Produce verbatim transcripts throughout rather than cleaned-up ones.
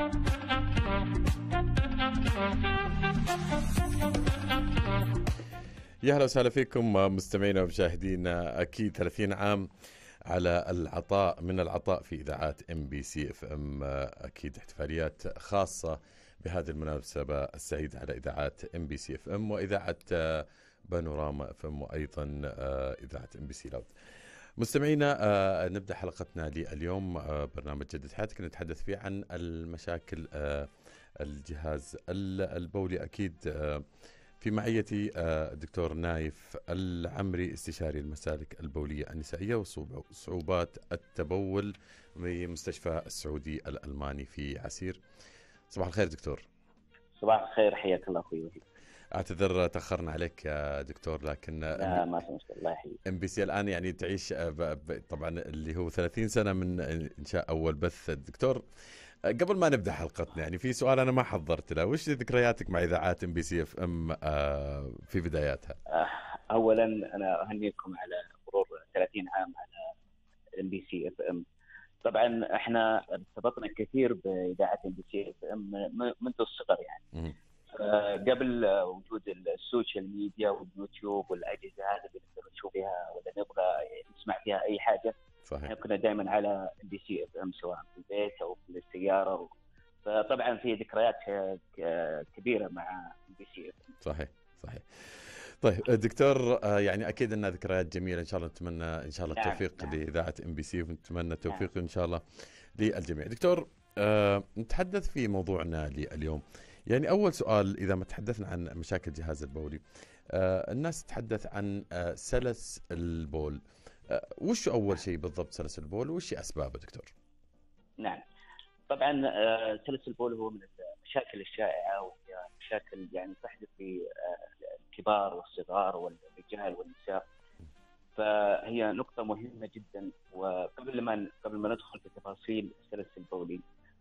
يا هلا وسهلا فيكم مستمعينا ومشاهدينا. أكيد ثلاثين عام على العطاء من العطاء في إذاعات إم بي سي إف إم. أكيد احتفاليات خاصة بهذه المناسبة السعيدة على إذاعات إم بي سي إف إم وإذاعة بانوراما إف إم وأيضا إذاعة إم بي سي لاود. مستمعينا، نبدأ حلقتنا لليوم، برنامج جدد حياتك نتحدث فيه عن المشاكل الجهاز البولي. أكيد في معيتي الدكتور نايف العمري، استشاري المسالك البولية النسائية وصعوبات التبول بمستشفى السعودي الألماني في عسير. صباح الخير دكتور. صباح الخير، حياك الله أخوي وحيد. أعتذر تأخرنا عليك يا دكتور، لكن لا ما في مشكلة، الله يحييك. إم بي سي الآن يعني تعيش طبعا اللي هو ثلاثين سنة من إنشاء أول بث. الدكتور قبل ما نبدأ حلقتنا، يعني في سؤال أنا ما حضرت له، وش ذكرياتك مع إذاعات إم بي سي إف إم في بداياتها؟ أولا أنا أهنيكم على مرور ثلاثين عام على إم بي سي إف إم. طبعا إحنا ارتبطنا كثير بإذاعة إم بي سي إف إم منذ الصغر، يعني قبل وجود السوشيال ميديا واليوتيوب والأجهزة هذه اللي نقدر نشوف فيها ولا نبغى نسمع فيها أي حاجة. صحيح. كنا دائما على إم بي سي إف إم سواء في البيت أو في السيارة، فطبعا في ذكريات كبيرة مع إم بي سي إف إم. صحيح صحيح. طيب دكتور، يعني أكيد أنها ذكريات جميلة، إن شاء الله نتمنى إن شاء الله التوفيق نعم. لإذاعة إم بي سي، ونتمنى التوفيق نعم. إن شاء الله للجميع. دكتور، أه نتحدث في موضوعنا اليوم. يعني أول سؤال، إذا ما تحدثنا عن مشاكل الجهاز البولي، أه الناس تتحدث عن أه سلس البول. أه وش أول شيء بالضبط سلس البول، وش أسبابه دكتور؟ نعم، طبعا أه سلس البول هو من المشاكل الشائعة، وهي مشاكل يعني تحدث في أه الكبار والصغار والرجال والنساء، فهي نقطة مهمة جدا. وقبل ما قبل ما ندخل في تفاصيل السلس البولي،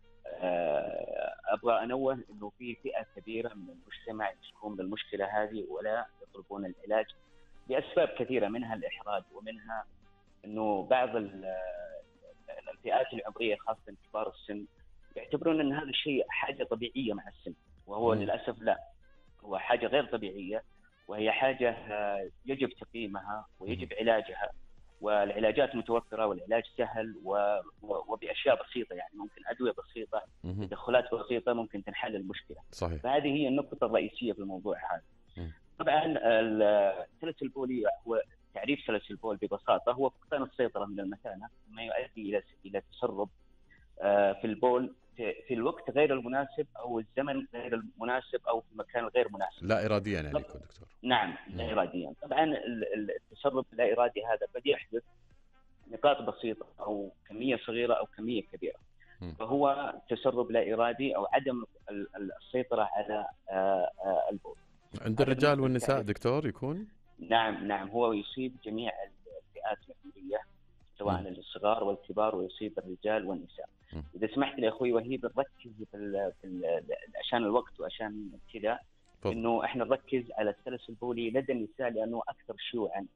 أبغى أنوه إنه في فئة كبيرة من المجتمع يشكون من المشكلة هذه ولا يطلبون العلاج لأسباب كثيرة، منها الإحراج، ومنها إنه بعض الفئات العمرية خاصة كبار السن يعتبرون أن هذا الشيء حاجة طبيعية مع السن، وهو م. للأسف لا، هو حاجة غير طبيعية، وهي حاجة يجب تقييمها ويجب م. علاجها، والعلاجات متوفرة والعلاج سهل وبأشياء بسيطة، يعني ممكن أدوية بسيطة، تدخلات بسيطة ممكن تنحل المشكلة. صحيح. فهذه هي النقطة الرئيسية في الموضوع هذا. م. طبعا السلس البولي هو تعريف سلس البول ببساطة هو فقدان السيطرة من المثانة، ما يؤدي إلى إلى تسرب في البول في الوقت غير المناسب أو الزمن غير المناسب أو في المكان غير مناسب. لا إراديا يعني يكون دكتور؟ نعم لا إراديا. طبعا التسرب لا إرادي هذا قد يحدث نقاط بسيطة أو كمية صغيرة أو كمية كبيرة، م. فهو تسرب لا إرادي أو عدم السيطرة على البول. عند الرجال والنساء دكتور يكون؟ نعم نعم، هو يصيب جميع الفئات العمرية سواء م. الصغار والكبار، ويصيب الرجال والنساء. م. إذا سمحت لي أخوي وحيد نركز في عشان الوقت وعشان كذا إنه إحنا نركز على السلس البولي لدى النساء لأنه أكثر شيوعا،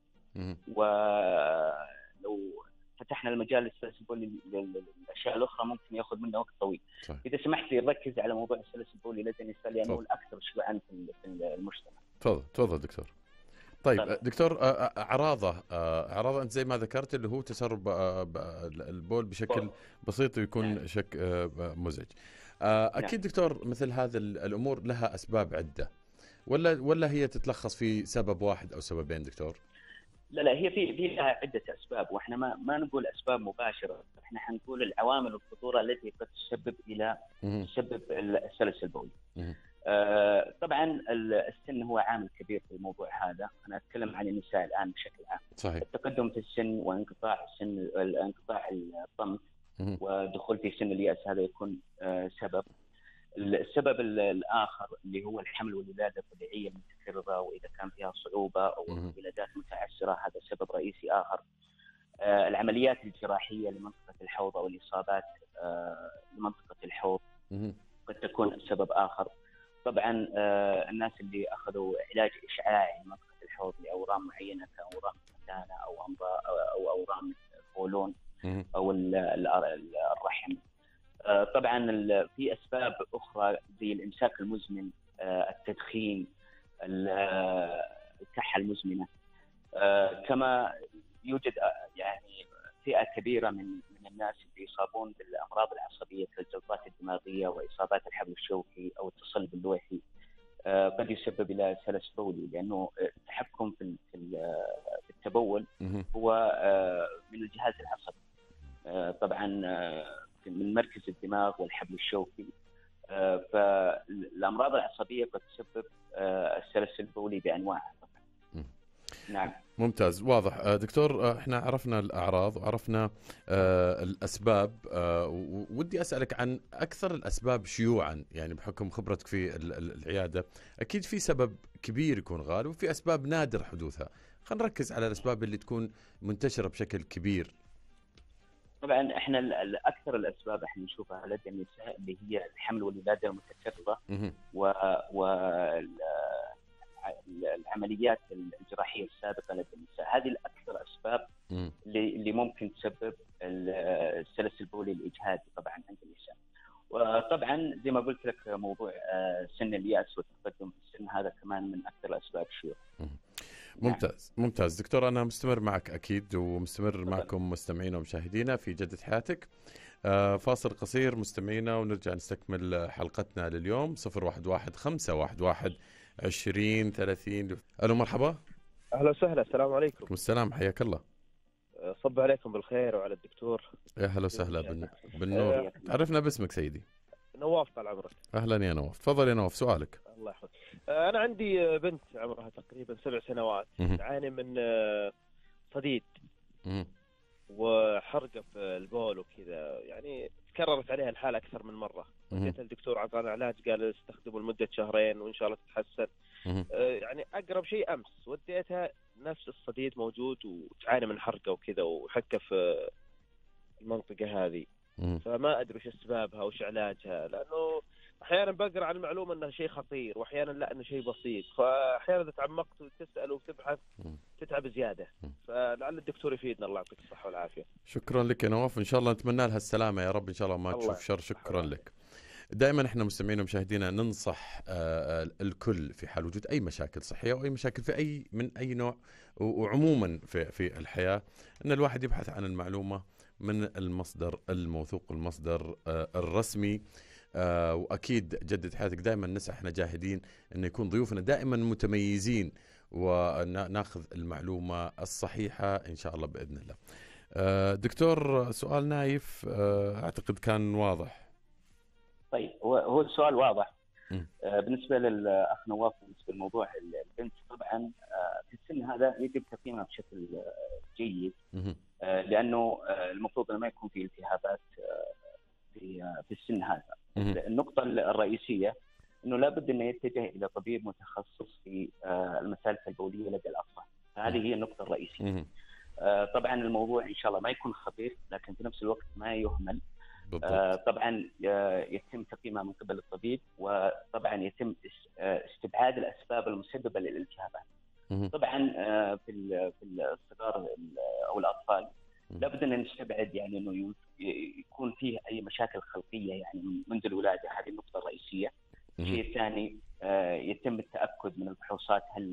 ولو فتحنا المجال للسلس البولي للأشياء الأخرى ممكن يأخذ منا وقت طويل. صحيح. إذا سمحت لي نركز على موضوع السلس البولي لدى النساء لأنه فضل. الأكثر شيوعا في المجتمع. تفضل تفضل دكتور. طيب طبعا. دكتور، أعراضه أعراضه أنت زي ما ذكرت اللي هو تسرب البول بشكل بول. بسيط ويكون نعم. شك مزعج. أكيد نعم. دكتور، مثل هذه الأمور لها أسباب عدة، ولا ولا هي تتلخص في سبب واحد أو سببين دكتور؟ لا لا، هي في في لها عدة أسباب، وإحنا ما ما نقول أسباب مباشرة، إحنا حنقول العوامل والخطورة التي قد تسبب إلى تسبب السلس البولي. آه طبعا السن هو عامل كبير في الموضوع هذا. أنا أتكلم عن النساء الآن بشكل عام. صحيح. التقدم في السن وانقطاع السن انقطاع الطمث ودخول في سن اليأس هذا يكون آه سبب. السبب الآخر اللي هو الحمل والولادة الطبيعية المتكررة، وإذا كان فيها صعوبة أو ولادات متعسرة هذا سبب رئيسي آخر. آه العمليات الجراحية لمنطقة الحوض أو الإصابات آه لمنطقة الحوض قد تكون سبب آخر. طبعا آه الناس اللي أخذوا علاج إشعاعي لمنطقة الحوض لأورام معينة كأورام مثانة أو أمراض أو أورام القولون أو الرحم. آه طبعا في اسباب اخرى زي الامساك المزمن، التدخين، الكحه المزمنه، كما يوجد يعني فئه كبيره من من الناس اللي يصابون بالامراض العصبيه كالجلطات الدماغيه واصابات الحبل الشوكي او التصلب اللوحي، قد يسبب الى سلس بولي، لانه التحكم في في التبول هو من الجهاز العصبي، طبعا من مركز الدماغ والحبل الشوكي. فالامراض العصبيه قد تسبب السلس البولي بانواعها. نعم ممتاز، واضح. دكتور، احنا عرفنا الاعراض وعرفنا الاسباب، ودي اسالك عن اكثر الاسباب شيوعا، يعني بحكم خبرتك في العياده اكيد في سبب كبير يكون غالب وفي اسباب نادر حدوثها. خلينا نركز على الاسباب اللي تكون منتشره بشكل كبير. طبعا احنا اكثر الاسباب احنا نشوفها لدى النساء اللي هي الحمل والولاده المتكرره و, و... العمليات الجراحيه السابقه لدى النساء. هذه الاكثر اسباب اللي اللي ممكن تسبب السلس البولي الاجهادي طبعا عند النساء. وطبعا زي ما قلت لك موضوع سن الياس والتقدم في السن هذا كمان من اكثر الاسباب الشيوع. ممتاز ممتاز دكتور، انا مستمر معك اكيد ومستمر معكم مستمعينا ومشاهدينا في جدة حياتك. آه فاصل قصير مستمعينا ونرجع نستكمل حلقتنا لليوم. صفر واحد واحد خمسة واحد واحد عشرين ثلاثين. الو مرحبا. اهلا وسهلا. السلام عليكم. عليكم السلام، حياك الله. صب عليكم بالخير وعلى الدكتور. يا هلا وسهلا بالنور. عرفنا باسمك سيدي. نواف طال عمرك. اهلا يا نواف، تفضل يا نواف سؤالك. الله يحفظك. انا عندي بنت عمرها تقريبا سبع سنوات تعاني من صديد وحرقه في البول وكذا، يعني تكررت عليها الحاله اكثر من مره. وديت الدكتور اعطانا علاج قال استخدموا لمده شهرين وان شاء الله تتحسن. يعني اقرب شيء امس وديتها نفس الصديد موجود وتعاني من حرقه وكذا وحكه في المنطقه هذه. فما ادري وش اسبابها وش علاجها، لانه احيانا بقرا عن المعلومه انها شيء خطير واحيانا لا انه شيء بسيط، فاحيانا اذا تعمقت وتسال وتبحث تتعب زياده. فلعل الدكتور يفيدنا. الله يعطيك الصحه والعافيه. شكرا لك يا نواف، ان شاء الله نتمنى لها السلامه يا رب، ان شاء الله ما تشوف شر. شكرا لك. دائما احنا مستمعين ومشاهدينا ننصح الكل في حال وجود اي مشاكل صحيه او اي مشاكل في اي من اي نوع وعموما في في الحياه ان الواحد يبحث عن المعلومه من المصدر الموثوق، المصدر الرسمي. واكيد جدة حياتك دائما نسعى احنا جاهدين ان يكون ضيوفنا دائما متميزين وناخذ المعلومه الصحيحه ان شاء الله باذن الله. دكتور، سؤال نايف اعتقد كان واضح. طيب هو هو السؤال واضح. آه بالنسبه للاخ نواف، بالنسبه لموضوع البنت طبعا آه في السن هذا يجب تقييمها بشكل آه جيد، آه لانه آه المفروض انه ما يكون في التهابات آه في آه في السن هذا. النقطه الرئيسيه انه لابد انه يتجه الى طبيب متخصص في آه المسالك البوليه لدى الاطفال. هذه هي النقطه الرئيسيه. آه طبعا الموضوع ان شاء الله ما يكون خطير، لكن في نفس الوقت ما يهمل. آه طبعا يتم تقييمها من قبل الطبيب، وطبعا يتم استبعاد الاسباب المسببه للالتهابات. طبعا آه في في الصغار او الاطفال لابد ان نستبعد يعني انه يكون فيه اي مشاكل خلقيه يعني منذ الولاده. هذه النقطه الرئيسيه. الشيء الثاني آه يتم التاكد من الفحوصات هل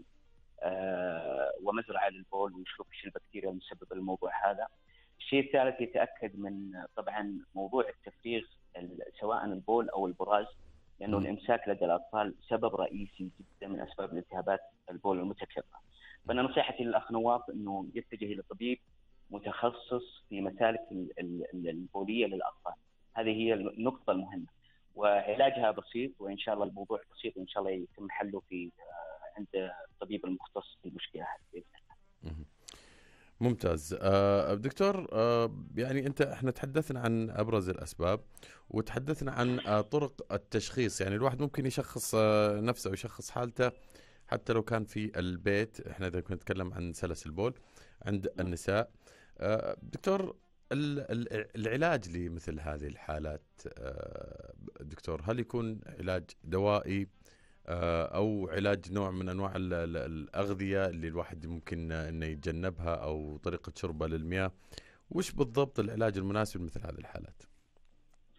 آه ومزرعه للبول ويشوف ايش البكتيريا المسببه للموضوع هذا. الشيء الثالث يتاكد من طبعا موضوع التفريغ سواء البول او البراز، لانه الامساك لدى الاطفال سبب رئيسي جدا من اسباب الالتهابات البول المتكرره. فانا نصيحتي للاخ نواف انه يتجه الى طبيب متخصص في مسالك البوليه للاطفال. هذه هي النقطه المهمه، وعلاجها بسيط وان شاء الله الموضوع بسيط وان شاء الله يتم حله في عند الطبيب المختص في المشكله هذه. ممتاز. آه دكتور، آه يعني انت احنا تحدثنا عن ابرز الاسباب وتحدثنا عن آه طرق التشخيص. يعني الواحد ممكن يشخص آه نفسه ويشخص حالته حتى لو كان في البيت. احنا اذا كنا نتكلم عن سلس البول عند النساء. آه دكتور، العلاج لمثل هذه الحالات آه دكتور، هل يكون علاج دوائي أو علاج نوع من أنواع الأغذية اللي الواحد ممكن أنه يتجنبها أو طريقة شربه للمياه؟ وش بالضبط العلاج المناسب لمثل هذه الحالات؟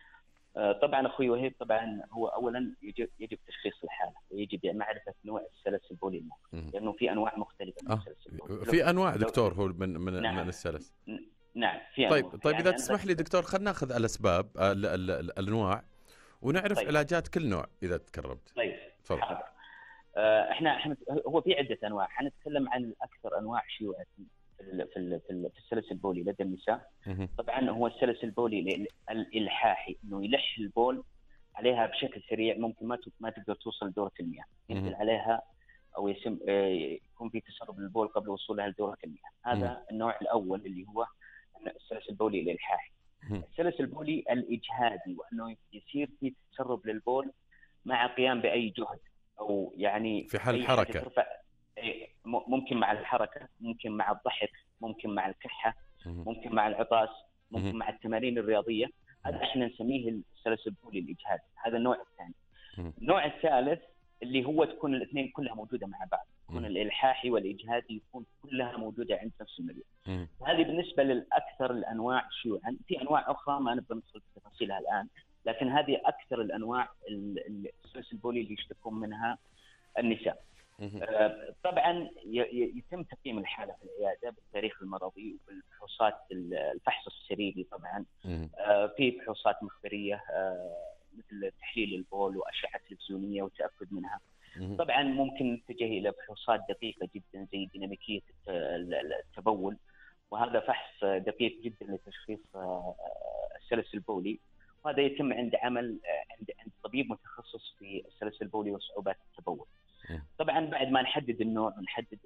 طبعا اخوي وهيب، طبعا هو اولا يجب يجب تشخيص الحاله، ويجب معرفه نوع السلس البولي الموجود، لانه في انواع مختلفه من آه. السلس البولي. في انواع دكتور هو من من نعم. من السلس. نعم في طيب انواع. طيب يعني اذا تسمح لي دكتور، خلينا ناخذ الاسباب ال ال ال الانواع ونعرف طيب. علاجات كل نوع اذا تكرمت. طيب تفضل. حاضر. احنا احنا هو في عده انواع، حنتكلم عن اكثر انواع شيوعا في في في السلس البولي لدى النساء. طبعا هو السلس البولي الالحاحي، انه يلح البول عليها بشكل سريع، ممكن ما ما تقدر توصل لدورة المياه، ينزل عليها او يسم يكون في تسرب البول قبل وصولها لدورة المياه. هذا النوع الاول اللي هو السلس البولي الالحاحي. السلس البولي الاجهادي، وانه يصير في تسرب للبول مع قيام باي جهد، او يعني في حال أي الحركه. ترفع، ممكن مع الحركه، ممكن مع الضحك، ممكن مع الكحه، ممكن مع العطاس، ممكن مع التمارين الرياضيه. هذا احنا نسميه السلس البولي الاجهادي. هذا النوع الثاني. النوع الثالث اللي هو تكون الاثنين كلها موجوده مع بعض، يكون الالحاحي والاجهادي يكون كلها موجوده عند نفس المريض. هذه بالنسبه للاكثر الانواع شيوعا. في انواع اخرى ما نبغى ندخل في تفاصيلها الان، لكن هذه اكثر الانواع السلس البولي اللي يشتكون منها النساء. طبعا يتم تقييم الحاله في العياده بالتاريخ المرضي وبالفحوصات الفحص السريري. طبعا في فحوصات مخبريه مثل تحليل البول واشعه تلفزيونيه وتاكد منها. طبعا ممكن نتجه الى فحوصات دقيقه جدا زي ديناميكيه التبول، وهذا فحص دقيق جدا لتشخيص السلس البولي، وهذا يتم عند عمل عند عند طبيب متخصص في السلس البولي وصعوبات التبول. طبعا بعد ما نحدد النوع ونحدد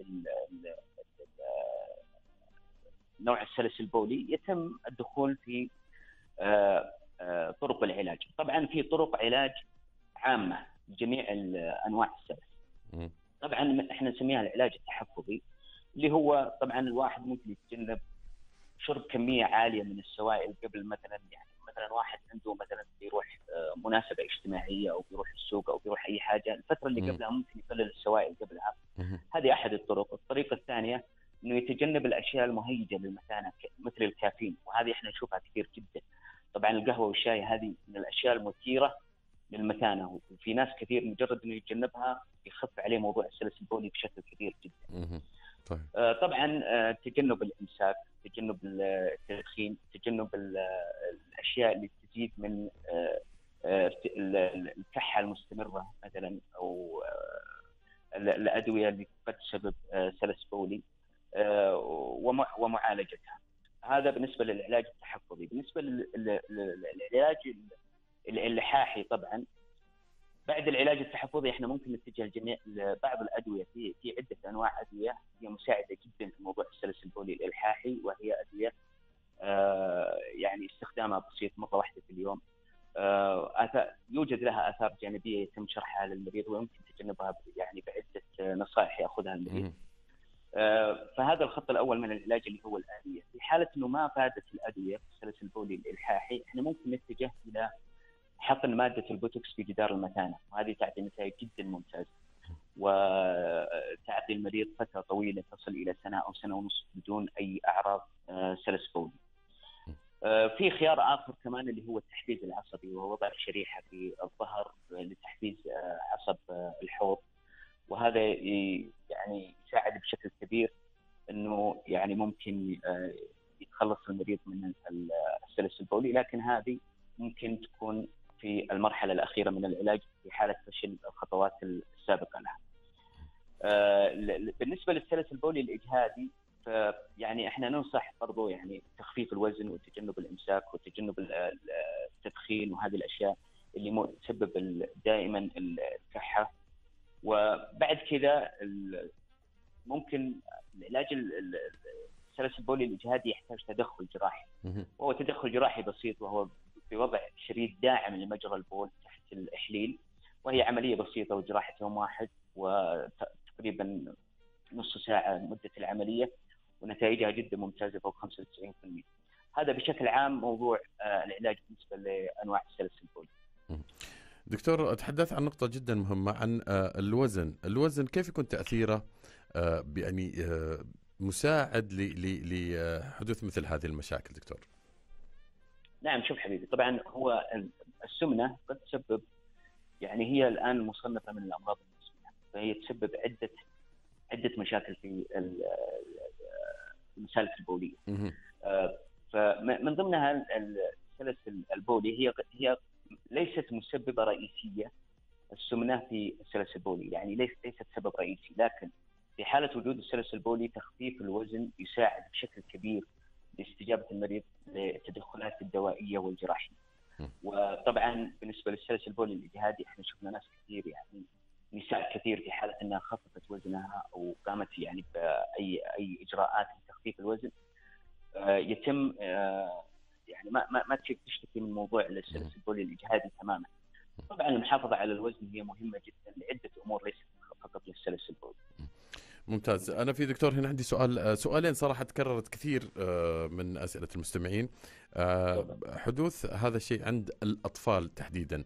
نوع السلس البولي، يتم الدخول في طرق العلاج. طبعا في طرق علاج عامه لجميع انواع السلس. طبعا احنا نسميها العلاج التحفظي، اللي هو طبعا الواحد ممكن يتجنب شرب كميه عاليه من السوائل قبل، مثلا يعني مثلا واحد عنده مثلا بيروح مناسبه اجتماعيه او بيروح السوق او بيروح اي حاجه، الفتره اللي قبلها ممكن يقلل السوائل قبلها. هذه احد الطرق. الطريقه الثانيه انه يتجنب الاشياء المهيجه للمثانه مثل الكافيين، وهذه احنا نشوفها كثير جدا. طبعا القهوه والشاي هذه من الاشياء المثيره للمثانه، وفي ناس كثير مجرد انه يتجنبها يخف عليه موضوع السلس البولي بشكل كبير جدا. طيب. طبعا تجنب الامساك، تجنب التدخين، تجنب الاشياء اللي تزيد من الكحه المستمره مثلا، او الادويه اللي قد تسبب سلس بولي ومعالجتها. هذا بالنسبه للعلاج التحفظي. بالنسبه للعلاج الالحاحي، طبعا بعد العلاج التحفظي احنا ممكن نتجه لجميع بعض الادويه. في في عده انواع ادويه هي مساعده جدا في موضوع السلس البولي الالحاحي، وهي ادويه آه يعني استخدامها بسيط مره واحده في اليوم. آه يوجد لها اثار جانبيه يتم شرحها للمريض، ويمكن تجنبها يعني بعده نصائح ياخذها المريض. آه فهذا الخط الاول من العلاج اللي هو الادويه. في حاله انه ما فادت الادويه في السلس البولي الالحاحي، احنا ممكن نتجه الى حقن مادة البوتوكس في جدار المثانة، وهذه تعطي نتائج جدا ممتازة، وتعطي المريض فترة طويلة تصل إلى سنة أو سنة ونصف بدون أي أعراض سلس بولي. في خيار آخر كمان اللي هو التحفيز العصبي، وهو وضع شريحة في الظهر لتحفيز عصب الحوض، وهذا يعني يساعد بشكل كبير إنه يعني ممكن يتخلص المريض من السلس البولي، لكن هذه ممكن تكون في المرحلة الأخيرة من العلاج في حالة فشل الخطوات السابقة لها. بالنسبة للسلس البولي الإجهادي، يعني احنا ننصح برضو يعني تخفيف الوزن وتجنب الإمساك وتجنب التدخين وهذه الأشياء اللي تسبب دائما الكحة. وبعد كذا ممكن العلاج السلس البولي الإجهادي يحتاج تدخل جراحي، وهو تدخل جراحي بسيط، وهو بوضع شريط داعم لمجرى البول تحت الإحليل، وهي عملية بسيطة وجراحة يوم واحد وتقريبا نص ساعة مدة العملية، ونتائجها جدا ممتازة فوق خمسة وتسعين بالمئة. هذا بشكل عام موضوع العلاج بالنسبة لأنواع السلس البولي. دكتور، تحدث عن نقطة جدا مهمة عن الوزن. الوزن كيف يكون تأثيره يعني مساعد لحدوث مثل هذه المشاكل دكتور؟ نعم، شوف حبيبي، طبعا هو السمنه قد تسبب، يعني هي الان مصنفه من الامراض المزمنه، فهي تسبب عده عده مشاكل في المسالك البوليه. فمن ضمنها السلس البولي، هي هي ليست مسببه رئيسيه. السمنه في السلس البولي يعني ليست سبب رئيسي، لكن في حاله وجود السلس البولي تخفيف الوزن يساعد بشكل كبير لاستجابه المريض للتدخلات الدوائيه والجراحيه. وطبعا بالنسبه للسلس البولي الاجهادي احنا شفنا ناس كثير، يعني نساء كثير في حاله انها خففت وزنها او قامت يعني باي اي اجراءات لتخفيف الوزن، يتم يعني ما ما ما تشتكي من موضوع السلس البولي الاجهادي تماما. طبعا المحافظه على الوزن هي مهمه جدا لعده امور، ليست فقط للسلس البولي. ممتاز. أنا في دكتور هنا عندي سؤال سؤالين صراحة تكررت كثير من أسئلة المستمعين. حدوث هذا الشيء عند الأطفال تحديدا،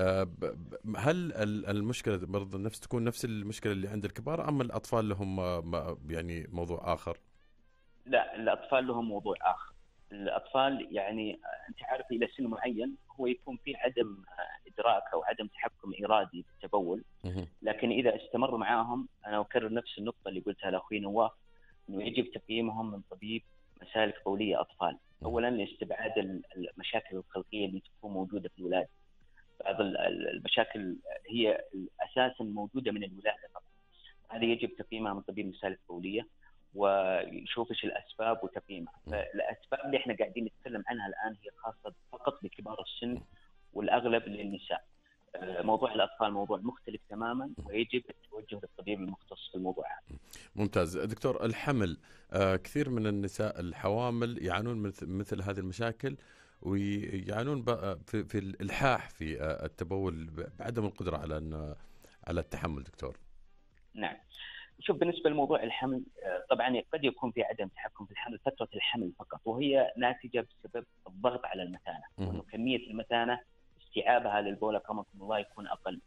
هل المشكلة برضه نفس تكون نفس المشكلة اللي عند الكبار، أم الأطفال لهم يعني موضوع آخر؟ لا، الأطفال لهم موضوع آخر. الأطفال يعني أنت عارف إلى سن معين هو يكون في عدم إدراك أو عدم تحكم إرادي بالتبول، لكن إذا استمروا معاهم، أنا أكرر نفس النقطة اللي قلتها لأخوي نواف، إنه يجب تقييمهم من طبيب مسالك بولية أطفال، أولا لاستبعاد المشاكل الخلقية اللي تكون موجودة في الولادة. بعض المشاكل هي أساسا موجودة من الولادة فقط، هذه يجب تقييمها من طبيب مسالك بولية ويشوف ايش الاسباب وتقييمها. فالاسباب اللي احنا قاعدين نتكلم عنها الان هي خاصه فقط بكبار السن والاغلب للنساء. موضوع الاطفال موضوع مختلف تماما، ويجب التوجه للطبيب المختص في الموضوع هذا. ممتاز. دكتور، الحمل، كثير من النساء الحوامل يعانون مثل هذه المشاكل، ويعانون في, في الالحاح في التبول بعدم القدره على على التحمل. دكتور. نعم، شوف بالنسبة لموضوع الحمل، طبعا قد يكون في عدم تحكم في الحمل فترة الحمل فقط، وهي ناتجة بسبب الضغط على المثانة، وأنه كمية المثانة استيعابها للبول أكرمكم الله يكون أقل.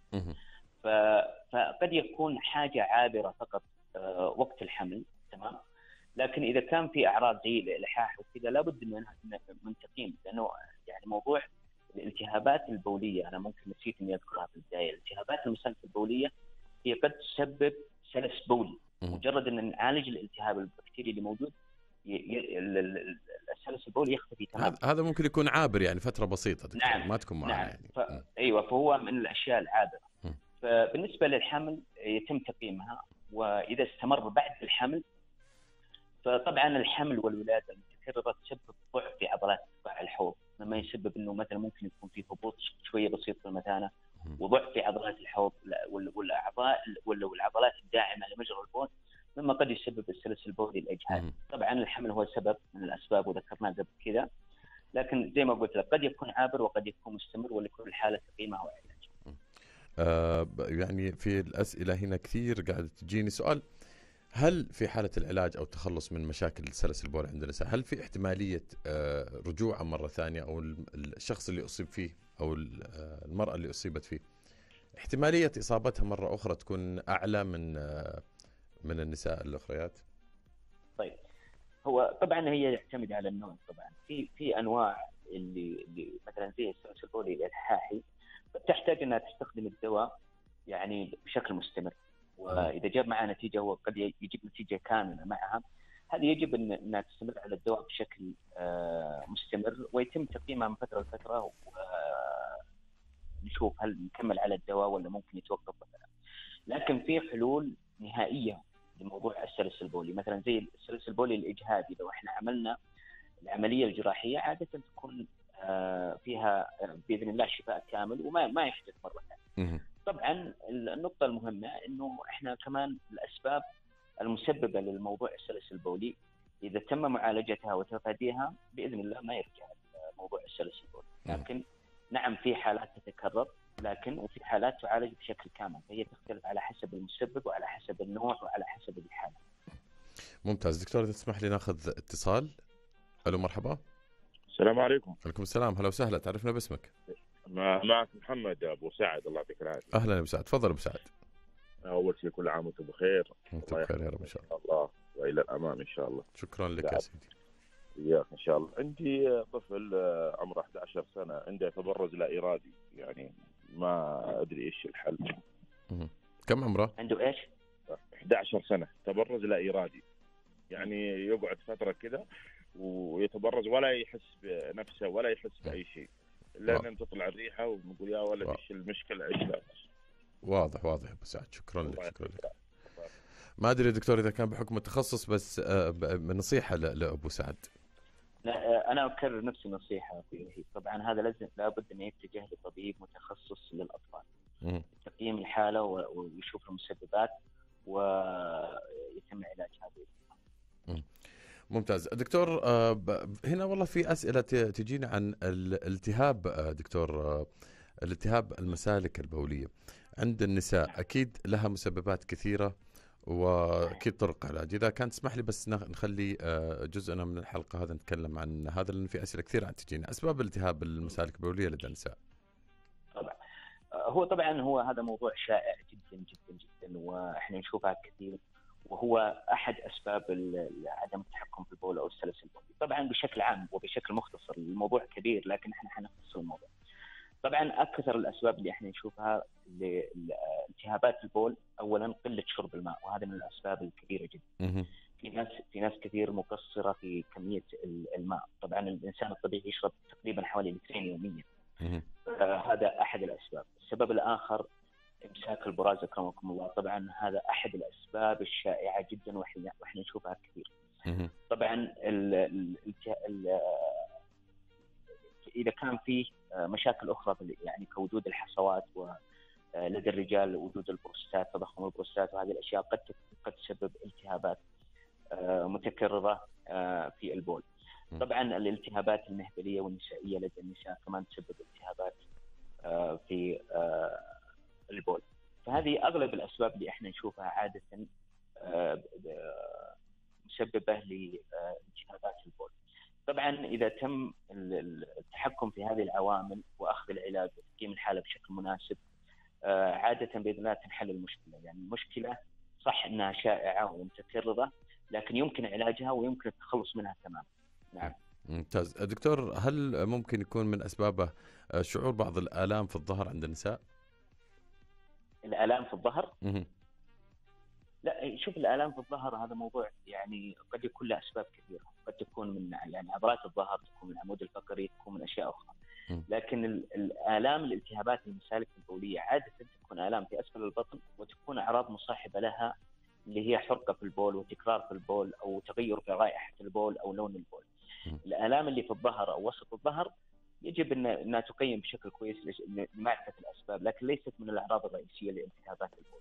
فقد يكون حاجة عابرة فقط وقت الحمل، تمام. لكن إذا كان في أعراض زي الإلحاح وكذا لابد من من تقييم، لأنه يعني موضوع الالتهابات البولية، أنا ممكن نسيت إني أذكرها في البداية، الالتهابات المسالك البولية هي قد تسبب سلس بولي. مجرد ان نعالج الالتهاب البكتيري اللي موجود، السلس البولي يختفي تماما. هذا ممكن يكون عابر، يعني فتره بسيطه دكتور. نعم. ما تكون معنا. نعم. يعني ف... ايوه، فهو من الاشياء العابره. م. فبالنسبه للحمل يتم تقييمها، واذا استمر بعد الحمل، فطبعا الحمل والولاده المتكرره تسبب ضعف في عضلات قطاع الحوض، مما يسبب انه مثلا ممكن يكون في هبوط شويه بسيط في المثانه، وضعف في عضلات الحوض والاعضاء والعضلات الداعمه لمجرى البول، مما قد يسبب السلس البولي الاجهادي. طبعا الحمل هو سبب من الاسباب وذكرناه قبل كذا، لكن زي ما قلت لك قد يكون عابر وقد يكون مستمر، ولكل حاله تقييمها وعلاجها. آه يعني في الاسئله هنا كثير قاعده تجيني سؤال: هل في حاله العلاج او التخلص من مشاكل سلس البول عند النساء، هل في احتماليه آه رجوعها مره ثانيه، او الشخص اللي اصيب فيه او المراه اللي اصيبت فيه احتماليه اصابتها مره اخرى تكون اعلى من آه من النساء الاخريات؟ طيب، هو طبعا هي يعتمد على النوع. طبعا في في انواع اللي, اللي مثلا زي السلس البولي الالحاحي تحتاج انها تستخدم الدواء يعني بشكل مستمر، واذا جاب معها نتيجه هو قد يجيب نتيجه كامله معها، هذه يجب ان انها تستمر على الدواء بشكل مستمر، ويتم تقييمها من فتره لفتره، ونشوف هل نكمل على الدواء ولا ممكن يتوقف مثلا. لكن في حلول نهائيه لموضوع السلس البولي، مثلا زي السلس البولي الاجهادي، لو احنا عملنا العمليه الجراحيه عاده تكون فيها باذن الله شفاء كامل وما ما يحدث مره ثانيه. طبعا النقطه المهمه انه احنا كمان الاسباب المسببه للموضوع السلس البولي اذا تم معالجتها وتفاديها باذن الله ما يرجع موضوع السلس البولي. لكن نعم في حالات تتكرر، لكن وفي حالات تعالج بشكل كامل، فهي تختلف على حسب المسبب وعلى حسب النوع وعلى حسب الحاله. ممتاز. دكتور اذا تسمح لي ناخذ اتصال. الو، مرحبا. السلام عليكم. وعليكم السلام، هلا وسهلا، تعرفنا باسمك. معك محمد ابو سعد، الله يعطيك العافيه. اهلا ابو سعد، تفضل ابو سعد. اول شيء كل عام وانتم بخير. وانتم بخير يا رب ان شاء الله. الله والى الامام ان شاء الله. شكرا لك يا سيدي. وياك ان شاء الله. عندي طفل آه، عمره أحد عشر سنه، عنده تبرز لا ارادي، يعني ما ادري ايش الحل. مهم. كم عمره؟ عنده ايش؟ أحد عشر سنه، تبرز لا ارادي، يعني يقعد فتره كذا ويتبرز ولا يحس بنفسه ولا يحس باي شيء، الا واضح. ان تطلع الريحه ونقول يا ولد واضح. ايش المشكله ايش لا. واضح واضح ابو سعد، شكرا لك الله شكرا لك. يعطيك. ما ادري يا دكتور اذا كان بحكم التخصص، بس آه، ب- نصيحه ل- لابو سعد. لا انا اكرر نفس النصيحه في طبعا هذا لازم لابد انه يتجه لطبيب متخصص للاطفال، مم. تقييم الحاله و- ويشوف المسببات ويتم علاج هذه. ممتاز دكتور. آه، ب- هنا والله في اسئله ت- تجينا عن الالتهاب آه، دكتور. آه، الالتهاب المسالك البوليه عند النساء اكيد لها مسببات كثيره واكيد طرق علاج. اذا كان تسمح لي بس نخ- نخلي آه، جزءنا من الحلقه هذا نتكلم عن هذا، لان في اسئله كثيره عن تجينا اسباب التهاب المسالك البوليه لدى النساء. طبعا هو طبعا هو هذا موضوع شائع جدا جدا جدا، واحنا نشوفها كثير، وهو احد اسباب ال- عدم التحكم في البول او السلس البولي. طبعا بشكل عام وبشكل مختصر، الموضوع كبير لكن احنا حنختصر الموضوع. طبعا اكثر الاسباب اللي احنا نشوفها لالتهابات البول، اولا قله شرب الماء، وهذا من الاسباب الكبيره جدا. مهم. في ناس في ناس كثير مقصره في كميه الماء. طبعا الانسان الطبيعي يشرب تقريبا حوالي لترين يوميا. مهم. آه، هذا احد الاسباب. السبب الاخر امساك البراز اكرمكم الله. طبعا هذا احد الاسباب الشائعه جدا واحنا واحنا نشوفها كثير. مهم. طبعا ال ال ال اذا كان فيه مشاكل اخرى يعني كوجود الحصوات، ولدى الرجال وجود البروستات، تضخم البروستات، وهذه الاشياء قد قد تسبب التهابات متكرره في البول. طبعا الالتهابات المهبليه والنسائيه لدى النساء كمان تسبب التهابات في البول. فهذه اغلب الاسباب اللي احنا نشوفها عاده مسببه لالتهابات البول. طبعا اذا تم التحكم في هذه العوامل واخذ العلاج وتقييم الحاله بشكل مناسب، عاده باذن الله تنحل المشكله. يعني المشكله صح انها شائعه ومتكرره، لكن يمكن علاجها ويمكن التخلص منها تماما. نعم. ممتاز دكتور. هل ممكن يكون من اسبابه شعور بعض الالام في الظهر عند النساء؟ الالام في الظهر؟ مهم. لا، شوف، الالام في الظهر هذا موضوع يعني قد يكون له اسباب كثيره، قد تكون من يعني عضلات الظهر، تكون من العمود الفقري، تكون من اشياء اخرى. لكن الالام الالتهابات المسالك البوليه عاده تكون الام في اسفل البطن، وتكون اعراض مصاحبه لها اللي هي حرقه في البول وتكرار في البول او تغير في رائحه البول او لون البول. الالام اللي في الظهر او وسط الظهر يجب ان انها تقيم بشكل كويس لمعرفه الاسباب، لكن ليست من الاعراض الرئيسيه لالتهابات البول.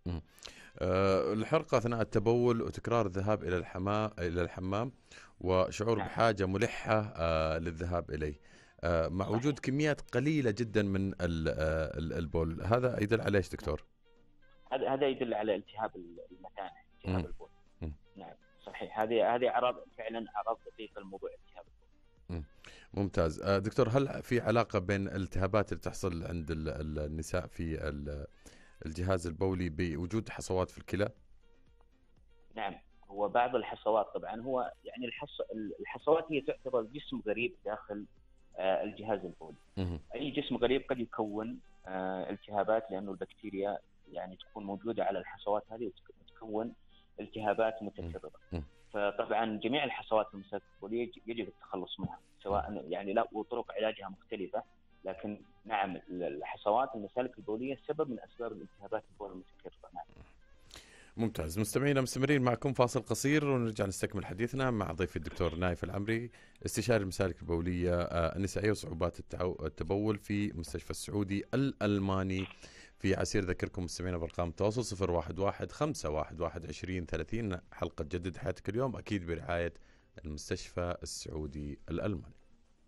أه الحرقه اثناء التبول وتكرار الذهاب الى الحمام الى الحمام وشعور نعم. بحاجه ملحه أه للذهاب اليه أه مع صحيح. وجود كميات قليله جدا من البول، هذا يدل على ايش دكتور؟ هذا هذا يدل على التهاب المثانه، التهاب مم. البول. مم. نعم صحيح، هذه هذه اعراض فعلا، اعراض دقيقه لموضوع التهاب البول. ممتاز. أه دكتور، هل في علاقه بين الالتهابات اللي تحصل عند النساء في الجهاز البولي بوجود حصوات في الكلى؟ نعم، هو بعض الحصوات طبعا هو يعني الحص... الحصوات هي تعتبر جسم غريب داخل آه الجهاز البولي. مه. اي جسم غريب قد يكون آه التهابات، لانه البكتيريا يعني تكون موجوده على الحصوات هذه وتكون التهابات متكرره. مه. فطبعا جميع الحصوات المسالك البوليه يجب التخلص منها، سواء يعني لا وطرق علاجها مختلفه، لكن نعم الحصوات المسالك البوليه سبب من اسباب الالتهابات البول المتكرره. نعم. ممتاز. مستمعينا مستمرين معكم، فاصل قصير ونرجع نستكمل حديثنا مع ضيفي الدكتور نايف العمري، استشاري المسالك البوليه النسائيه وصعوبات التبول في مستشفى السعودي الالماني في عسير. ذكركم مستمعينا بارقام التواصل صفر واحد واحد خمسة واحد واحد عشرين ثلاثين. حلقه جدد حياتك اليوم اكيد برعايه المستشفى السعودي الالماني.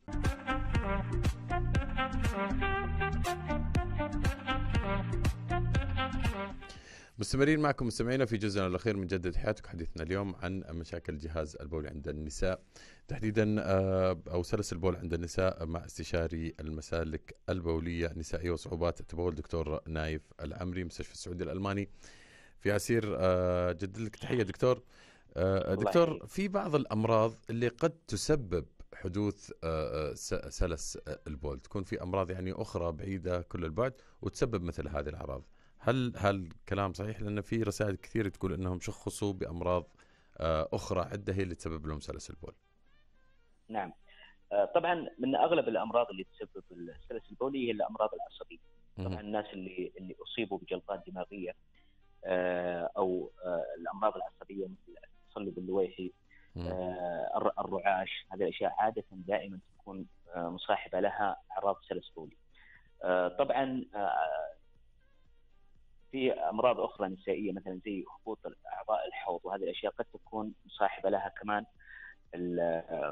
مستمرين معكم مستمعينا في جزءنا الأخير من جدد حياتك. حديثنا اليوم عن مشاكل الجهاز البولي عند النساء، تحديدا أو سلس البول عند النساء، مع استشاري المسالك البولية النسائية وصعوبات التبول دكتور نايف العمري، مستشفى السعودي الألماني في عسير. جدد لك تحية دكتور. آه، الله دكتور، يحييك. في بعض الأمراض اللي قد تسبب حدوث آه، س- سلس آه، البول، تكون في أمراض يعني أخرى بعيدة كل البعد وتسبب مثل هذه الأعراض. هل هل كلام صحيح؟ لأن في رسائل كثير تقول أنهم شخصوا بأمراض آه، أخرى عدة هي اللي تسبب لهم سلس البول. نعم. آه، طبعا من اغلب الامراض اللي تسبب السلس البولي هي الامراض العصبيه. طبعا مهم. الناس اللي اللي اصيبوا بجلطات دماغيه آه، او آه، الامراض العصبيه مثل التصلب اللويحي، مم. آه، الر- الرعاش، هذه الاشياء عاده دائما تكون آه، مصاحبه لها اعراض سلس بولي. آه، طبعا آه، في امراض اخرى نسائيه مثلا زي هبوط اعضاء الحوض، وهذه الاشياء قد تكون مصاحبه لها كمان ال- آه،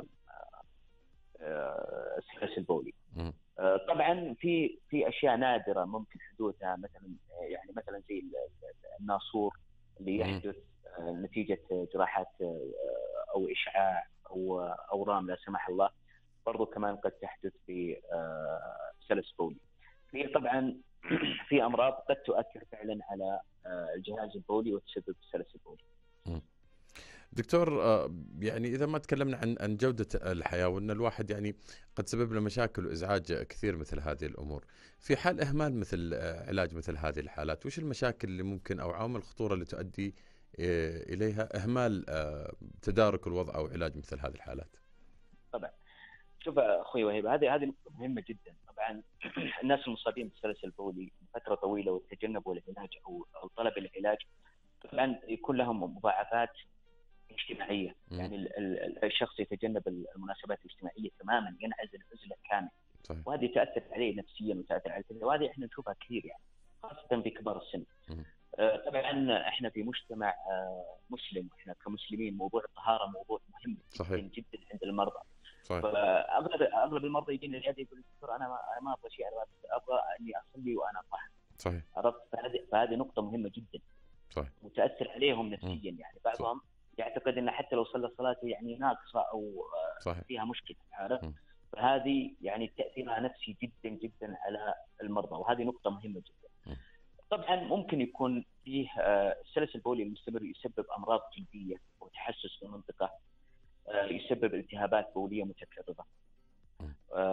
آه، السلس البولي. مم. آه، طبعا في في اشياء نادره ممكن حدوثها، مثلا آه، يعني مثلا زي ال- ال- الناصور اللي مم. يحدث آه، نتيجه جراحات آه، او اشعاع او آه، اورام لا سمح الله، برضو كمان قد تحدث في آه، سلس بولي. في طبعا في امراض قد تؤثر فعلا على آه، الجهاز البولي وتسبب سلس البولي. مم. دكتور، آه، يعني إذا ما تكلمنا عن عن جودة الحياة، وأن الواحد يعني قد تسبب له مشاكل وإزعاج كثير مثل هذه الأمور، في حال إهمال مثل آه، علاج مثل هذه الحالات، وش المشاكل اللي ممكن أو عوامل الخطورة اللي تؤدي آه، إليها إهمال آه، تدارك الوضع أو علاج مثل هذه الحالات؟ طبعا شوف اخوي وهيب، هذه هذه نقطه مهمه جدا. طبعا الناس المصابين بالسلس البولي فتره طويله وتجنبوا العلاج او او طلب العلاج، طبعا يكون لهم مضاعفات اجتماعيه. مم. يعني ال- ال- الشخص يتجنب المناسبات الاجتماعيه تماما، ينعزل عزله كامله، صحيح. وهذه تاثر عليه نفسيا وتاثر على الكلى، وهذه احنا نشوفها كثير يعني خاصه في كبار السن. مم. آه، طبعا احنا في مجتمع آه، مسلم، واحنا كمسلمين موضوع الطهاره موضوع مهم صحيح. جدا جدا عند المرضى. صحيح. فاغلب اغلب المرضى يجيني العياده يقول دكتور انا ما انا ما ابغى شيء، انا بس ابغى اني اصلي وانا طاهر. صحيح. عرفت؟ فهذه فهذه نقطه مهمه جدا صحيح. وتاثر عليهم مم. نفسيا. يعني صح. بعضهم يعتقد ان حتى لو صلى صلاته يعني ناقصه او آه، صحيح. فيها مشكله. عرفت؟ مم. فهذه يعني تاثيرها نفسي جدا جدا على المرضى، وهذه نقطه مهمه جدا. مم. طبعا ممكن يكون فيه آه، السلس البولي المستمر يسبب امراض جلديه وتحسس في المنطقه، آه، يسبب التهابات بوليه متكرره. مم.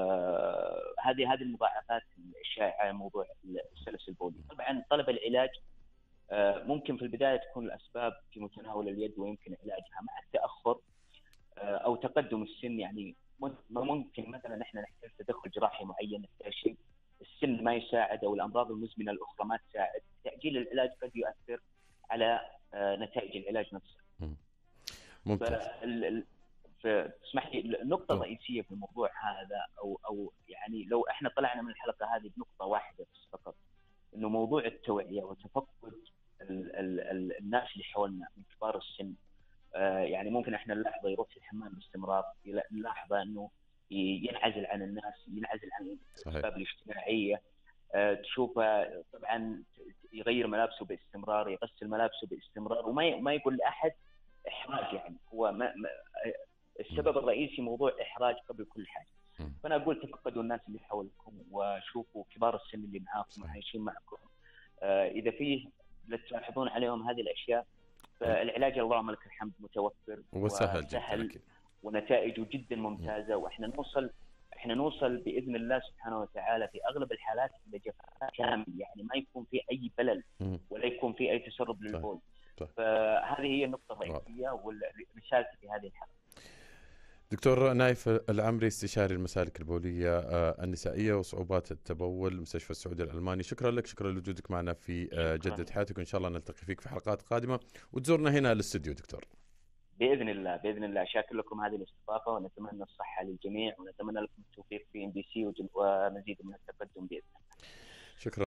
آه، هذه هذه المضاعفات الشائعه موضوع السلس البولي. طبعا طلب العلاج آه، ممكن في البدايه تكون الاسباب في متناول اليد ويمكن علاجها. مع التاخر آه، او تقدم السن، يعني مم- ممكن مثلا احنا نحتاج تدخل جراحي معين، نحتاج شيء السن ما يساعد او الامراض المزمنه الاخرى ما تساعد، تاجيل العلاج قد يؤثر على آه، نتائج العلاج نفسه. مم. ممتاز. فال- ال- فاسمح لي، النقطة طبعا. الرئيسية في الموضوع هذا أو أو يعني لو احنا طلعنا من الحلقة هذه بنقطة واحدة بس فقط، إنه موضوع التوعية وتفقد ال ال ال الناس اللي حولنا من كبار السن. آه يعني ممكن احنا نلاحظه يروح في الحمام باستمرار، يلا- نلاحظه إنه ي- ينعزل عن الناس، ينعزل عن صحيح. الأسباب الاجتماعية. آه تشوفه طبعا يغير ملابسه باستمرار، يغسل ملابسه باستمرار، وما ي- ما يقول لأحد إحراج. يعني هو ما ما السبب الرئيسي موضوع إحراج قبل كل حاجة. مم. فأنا أقول تفقدوا الناس اللي حولكم وشوفوا كبار السن اللي معاكم صحيح. وعايشين معكم. آه إذا فيه لا تلاحظون عليهم هذه الأشياء، فالعلاج اللهم لك الحمد متوفر وسهل جدا وسهل أكيد. ونتائجه جدا ممتازة. وإحنا نوصل احنا نوصل باذن الله سبحانه وتعالى في اغلب الحالات الى جفاف كامل، يعني ما يكون في اي بلل مم. ولا يكون في اي تسرب للبول. طيب. فهذه هي النقطه الرئيسيه ورسالتي في هذه الحلقه. دكتور نايف العمري، استشاري المسالك البولية آه، النسائية وصعوبات التبول، مستشفى السعودي الألماني، شكرا لك، شكرا لوجودك معنا في آه، جدة حياتك، وإن شاء الله نلتقي فيك في حلقات قادمة وتزورنا هنا الاستديو دكتور. باذن الله باذن الله. شاكر لكم هذه الاستضافه ونتمنى الصحه للجميع ونتمنى لكم التوفيق في ام بي سي ومزيد من التقدم باذن الله.